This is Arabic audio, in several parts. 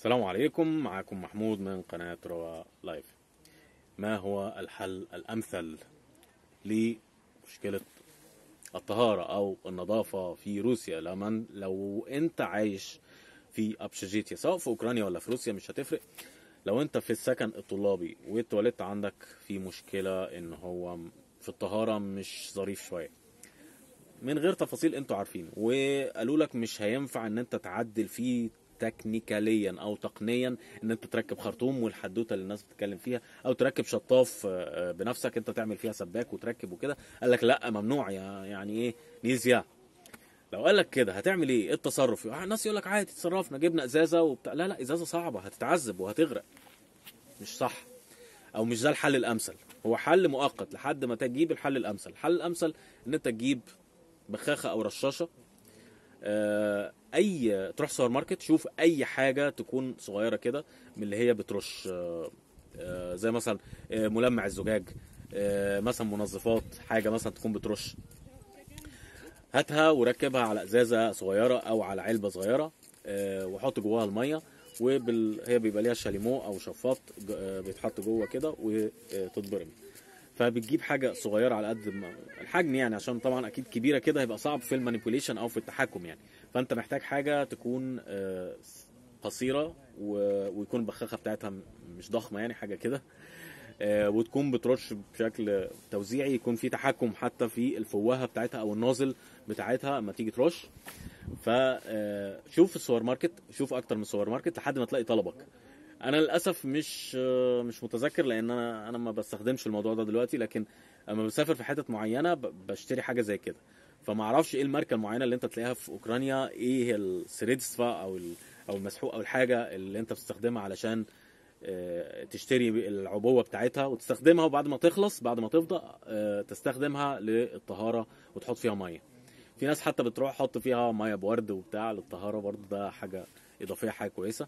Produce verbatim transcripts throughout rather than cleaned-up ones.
السلام عليكم، معكم محمود من قناة روا لايف. ما هو الحل الأمثل لمشكلة الطهارة أو النظافة في روسيا؟ لمن لو أنت عايش في أبشجيتيا سواء في أوكرانيا ولا في روسيا مش هتفرق. لو أنت في السكن الطلابي والتواليت عندك في مشكلة إن هو في الطهارة مش ظريف شوية، من غير تفاصيل انتوا عارفين، وقالوا لك مش هينفع ان انت تعدل فيه تكنيكاليا او تقنيا ان انت تركب خرطوم والحدوته اللي الناس بتتكلم فيها، او تركب شطاف آه، بنفسك انت تعمل فيها سباك وتركب وكده. قال لك لا، ممنوع. يا- يعني ايه نيزيا؟ لو قال لك كده هتعمل ايه؟ ايه التصرف؟ الناس يقول لك عادي اتصرفنا، جبنا ازازه وبتاع. لا لا، ازازه صعبه، هتتعذب وهتغرق. مش صح، او مش ده الحل الامثل. هو حل مؤقت لحد ما تجيب الحل الامثل. الحل الامثل ان انت تجيب بخاخه او رشاشه. آه، اي تروح سوبر ماركت، شوف اي حاجه تكون صغيره كده من اللي هي بترش، آه، آه، زي مثلا آه، ملمع الزجاج، آه، مثلا منظفات، حاجه مثلا تكون بترش. هاتها وركبها على ازازه صغيره او على علبه صغيره، آه، وحط جواها الميه. وبال... هي بيبقى ليها شاليمو او شفاط ج- آه، بيتحط جوه كده وتتبرم. فبتجيب حاجه صغيره على قد ما- الحجم يعني، عشان طبعا اكيد كبيره كده هيبقى صعب في المانيبيوليشن او في التحكم يعني. فانت محتاج حاجه تكون آه، قصيره و- ويكون البخاخه بتاعتها م- مش ضخمه يعني، حاجه كده. آه، وتكون بترش بشكل توزيعي، يكون في تحكم حتى في الفوهه بتاعتها او النازل بتاعتها اما تيجي ترش. فشوف في السوبر ماركت، شوف اكتر من سوبر ماركت لحد ما تلاقي طلبك. انا للاسف مش مش متذكر، لان انا انا ما بستخدمش الموضوع ده دلوقتي، لكن اما بسافر في حتت معينه ب- بشتري حاجه زي كده. فما اعرفش ايه الماركه المعينه اللي انت تلاقيها في اوكرانيا، ايه هي السريدسفا او ال- او المسحوق او الحاجه اللي انت بتستخدمها علشان آه، تشتري العبوه بتاعتها وتستخدمها، وبعد ما تخلص بعد ما تفضى آه، تستخدمها للطهاره وتحط فيها ميه. في ناس حتى بتروح حط فيها ميه بورد وبتاع للطهاره، برضه ده حاجه اضافيه، حاجه كويسه.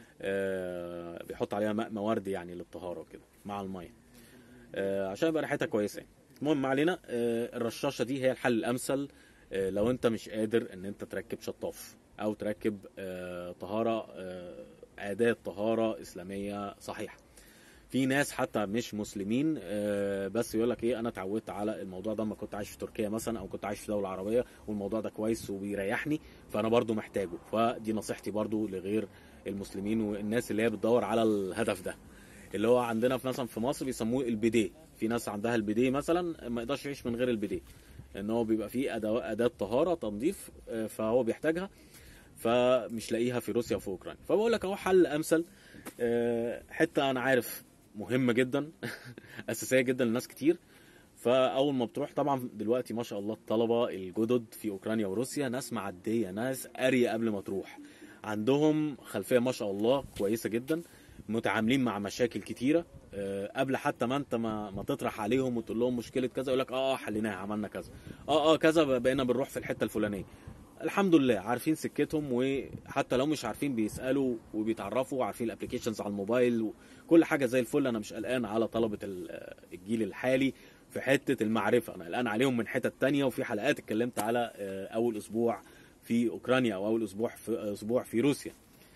آه، بيحط عليها ماء موارد يعني للطهاره وكده مع الميه، آه، عشان يبقى ريحتها كويسه يعني. المهم ما علينا. آه، الرشاشه دي هي الحل الامثل آه، لو انت مش قادر ان انت تركب شطاف او تركب آه، طهاره، آه، اداه طهاره اسلاميه صحيحه. في ناس حتى مش مسلمين آه، بس يقول لك ايه، انا اتعودت على الموضوع ده لما كنت عايش في تركيا مثلا، او كنت عايش في دوله عربيه والموضوع ده كويس وبيريحني، فانا برضو محتاجه. فدي نصيحتي برضو لغير المسلمين والناس اللي هي بتدور على الهدف ده، اللي هو عندنا في مثلا في مصر بيسموه البيديه. في ناس عندها البيديه مثلا ما يقدرش يعيش من غير البيديه، ان هو بيبقى فيه اداه اداه طهاره تنظيف، آه، فهو بيحتاجها، فمش لاقيها في روسيا وفي اوكرانيا. فبقول لك اهو حل امثل. آه، حته انا عارف مهمه جدا اساسيه جدا لناس كتير. فاول ما بتروح طبعا دلوقتي ما شاء الله الطلبه الجدد في اوكرانيا وروسيا ناس معديه، ناس قاريه قبل ما تروح، عندهم خلفيه ما شاء الله كويسه جدا، متعاملين مع مشاكل كتيره. آه، قبل حتى ما انت ما, ما تطرح عليهم وتقول لهم مشكله كذا، يقول لك اه حليناها، عملنا كذا، اه اه كذا، بقينا بنروح في الحته الفلانيه. الحمد لله عارفين سكتهم، وحتى لو مش عارفين بيسالوا وبيتعرفوا، وعارفين الابلكيشنز على الموبايل وكل حاجه زي الفل. انا مش قلقان على طلبه ال- الجيل الحالي في حته المعرفه، انا قلقان عليهم من حتت تانية. وفي حلقات اتكلمت على آه، اول اسبوع في اوكرانيا او اول اسبوع في اسبوع في روسيا.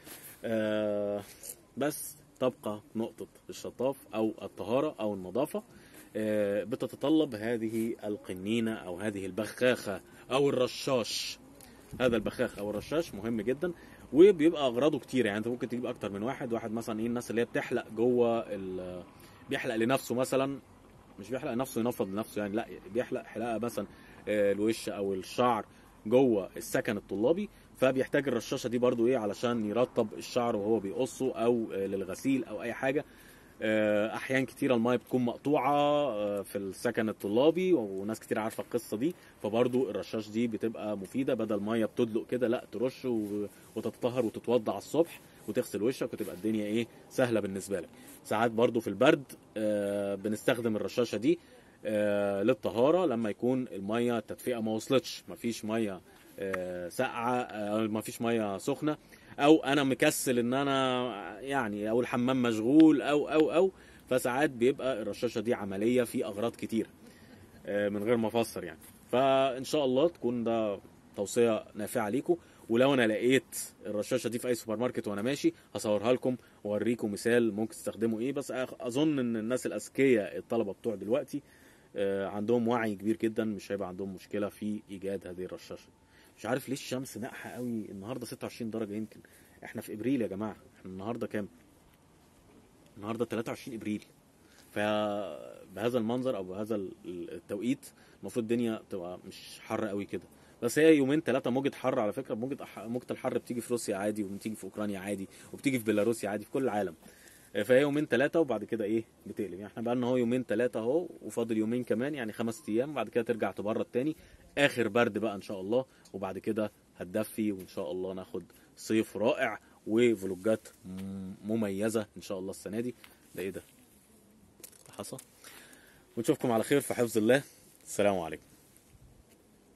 آه، بس تبقى نقطة الشطاف أو الطهارة أو النظافة آه، بتتطلب هذه القنينة أو هذه البخاخة أو الرشاش. هذا البخاخ أو الرشاش مهم جدا، وبيبقى أغراضه كتير يعني. أنت ممكن تجيب أكتر من واحد. واحد مثلا إيه، الناس اللي هي بتحلق جوه ال- بيحلق لنفسه مثلا، مش بيحلق لنفسه ينفض لنفسه يعني، لا بيحلق حلاقه مثلا آه، الوش او الشعر جوه السكن الطلابي، فبيحتاج الرشاشه دي برضو ايه علشان يرطب الشعر وهو بيقصه، او آه، للغسيل او اي حاجه. آه، احيان كتيره المايه بتكون مقطوعه آه، في السكن الطلابي، وناس كتير عارفه القصه دي. فبرضو الرشاش دي بتبقى مفيده، بدل ميه بتدلق كده لا ترش و- وتتطهر وتتوضع على الصبح وتغسل وشك وتبقى الدنيا ايه سهله بالنسبه لك. ساعات برضو في البرد آه، بنستخدم الرشاشه دي آه، للطهاره لما يكون الميه التدفئه ما وصلتش، مفيش ميه آه، ساقعه، آه، مفيش ميه سخنه، او انا مكسل ان انا يعني، او الحمام مشغول او او او فساعات بيبقى الرشاشه دي عمليه في اغراض كتير آه، من غير ما افسر يعني. فان شاء الله تكون ده توصيه نافعه ليكم. ولو انا لقيت الرشاشه دي في اي سوبر ماركت وانا ماشي هصورها لكم واوريكم مثال ممكن تستخدموا ايه. بس اظن ان الناس الاذكياء الطلبه بتوع دلوقتي عندهم وعي كبير جدا، مش هيبقى عندهم مشكله في ايجاد هذه الرشاشه. مش عارف ليه الشمس ناقحه قوي النهارده، ستة وعشرين درجه يمكن. احنا في ابريل يا جماعه، احنا النهارده كام؟ النهارده تلاتة وعشرين ابريل. فبهذا المنظر او بهذا التوقيت المفروض الدنيا تبقى مش حر قوي كده. بس هي يومين ثلاثه موجه حر على فكره. موجه موجه الحر بتيجي في روسيا عادي، وبتيجي في اوكرانيا عادي، وبتيجي في بيلاروسيا عادي، في كل العالم. فهي يومين ثلاثه وبعد كده ايه بتقلب. يعني احنا بقى لنا اهو يومين ثلاثه اهو، وفاضل يومين كمان يعني خمس ايام، بعد كده ترجع تبرد تاني، اخر برد بقى ان شاء الله، وبعد كده هتدفي وان شاء الله ناخد صيف رائع وفلوجات مميزه ان شاء الله السنه دي. ده ايه ده؟ حصى. ونشوفكم على خير في حفظ الله. السلام عليكم.